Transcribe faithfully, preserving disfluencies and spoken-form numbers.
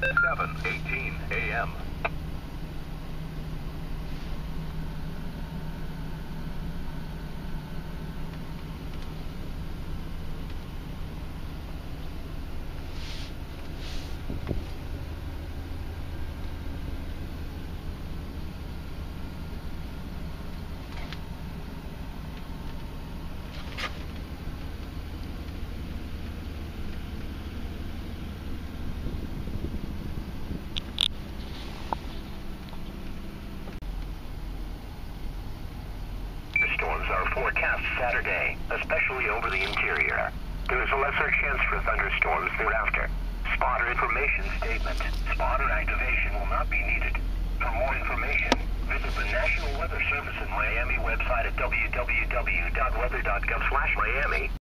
seven eighteen a m Storms are forecast Saturday, especially over the interior. There is a lesser chance for thunderstorms thereafter. Spotter information statement. Spotter activation will not be needed. For more information, visit the National Weather Service in Miami website at w w w dot weather dot gov slash Miami.